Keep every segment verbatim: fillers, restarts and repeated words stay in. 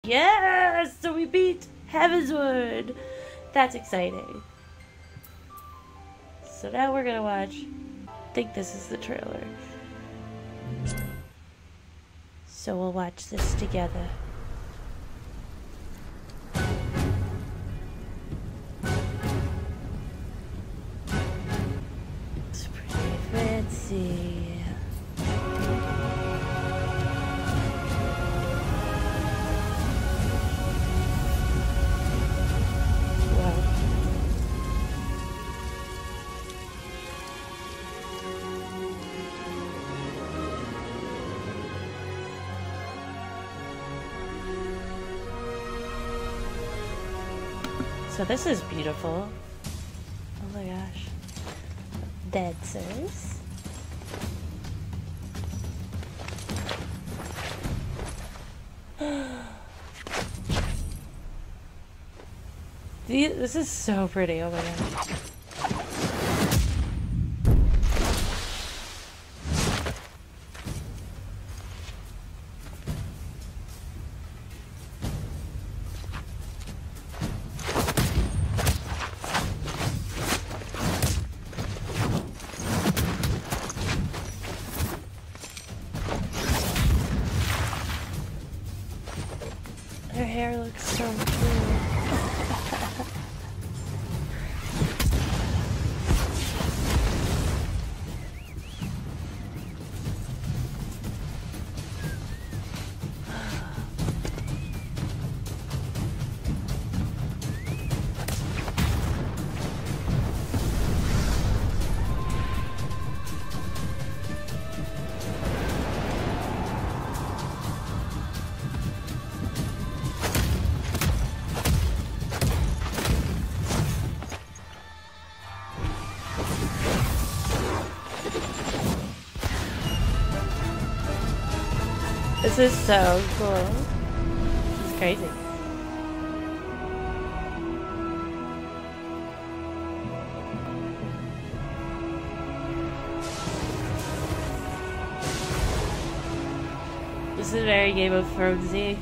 Yes! So we beat Heavensward! That's exciting. So now we're gonna watch. I think this is the trailer. So we'll watch this together. It's pretty fancy. So this is beautiful. Oh my gosh. Dancers. This is so pretty. Oh my gosh. Her hair looks so cool. This is so cool. This is crazy. This is very Game of Thrones-y.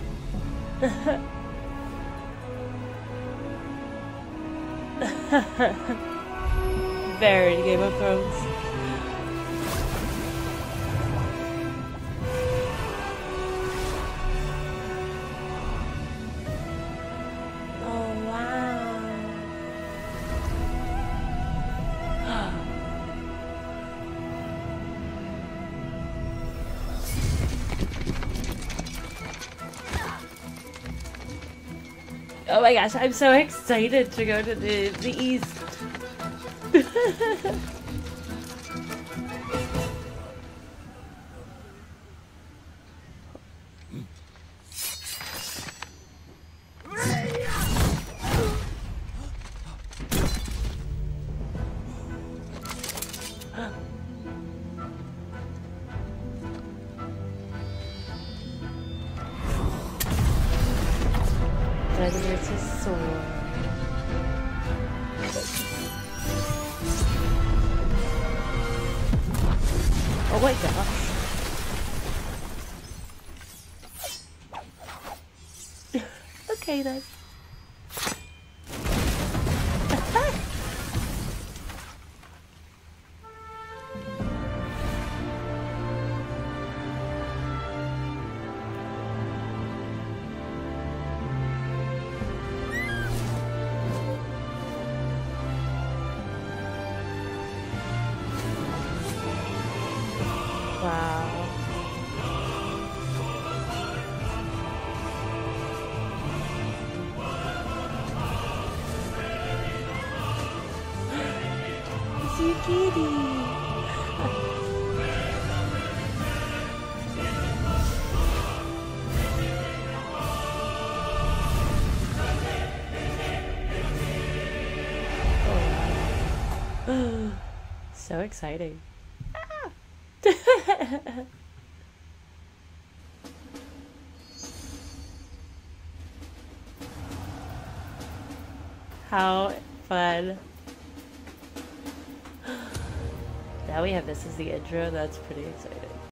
Very Game of Thrones. Oh my gosh, I'm so excited to go to the, the east. There's his sword. Oh my gosh. Okay then. Wow. It's your kitty. Oh. So exciting. How fun. Now we have this as the intro. That's pretty exciting.